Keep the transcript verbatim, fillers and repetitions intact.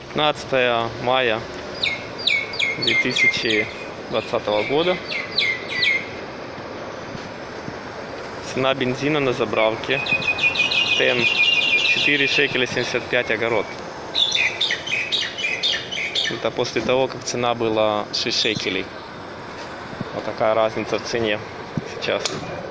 пятнадцатое мая две тысячи двадцатого года. Цена бензина на заправке ТЭН четыре шекеля семьдесят пять огород. Это после того, как цена была шесть шекелей. Вот такая разница в цене сейчас.